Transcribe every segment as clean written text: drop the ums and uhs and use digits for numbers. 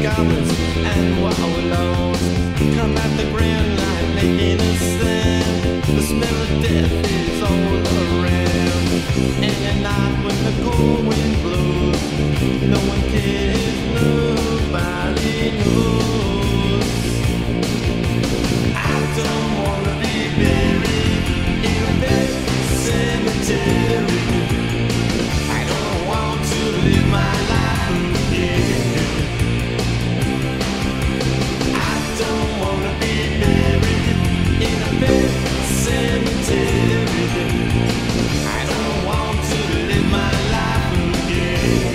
goblins and wallows come at the grand line making a stand. The smell of death is all around. And at night when the cold wind blows, no one cares, nobody knows. I don't wanna be buried in a big cemetery. I don't want to live my life again. I don't wanna be buried in a big cemetery. I don't want to live my life again.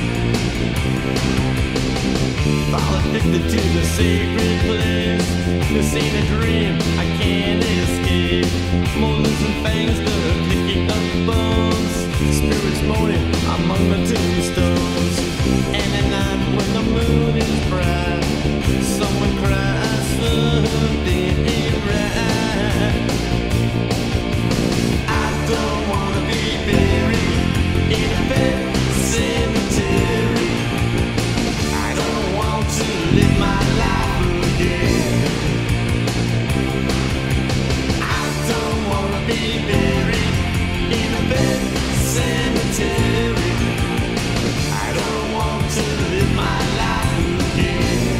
Fall addicted to the sacred place. This ain't a dream, I can't escape. Molars and fangs that are picking up bones. Spirits moaning among the tombstones. And at night when the moon is bright, someone cries something ain't right. I don't wanna be buried in a pet cemetery. I don't want to live my life again. I don't wanna be buried in a pet cemetery. I don't want to live my life again.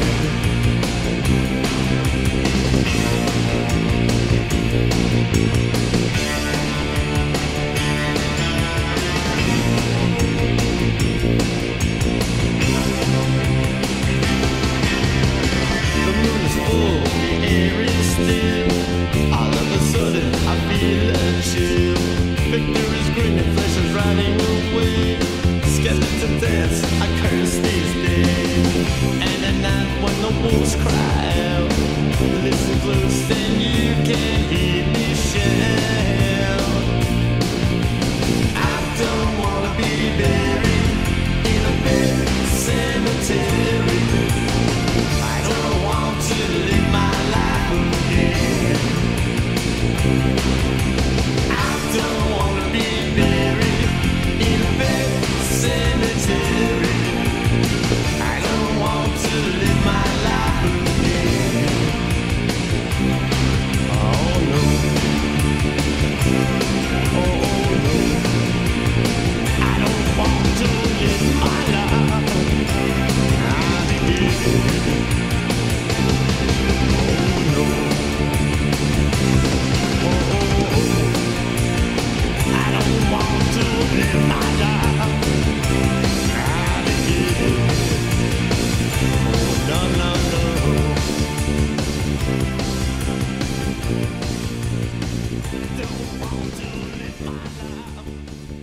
The moon is full, the air is still. All of a sudden I feel a chill. Victor is grinning, flesh is riding away. Skeleton dance, I curse these days. And at night when the wolves cry out, listen close and you can hear me shout. I don't wanna be buried in a big cemetery. I don't want to live my life again. I don't wanna be buried in a big cemetery. I don't want to live my life again. Oh no. Oh no. I don't want to live my life again. Oh no. I don't want to live my life again. No, no, no. Don't want to live my life.